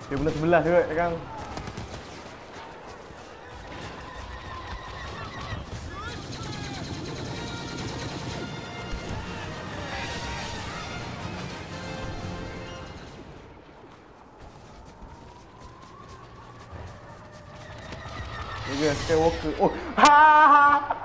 Dia belah sebelah juga sekarang. Dia Skywalker. Oh, ha.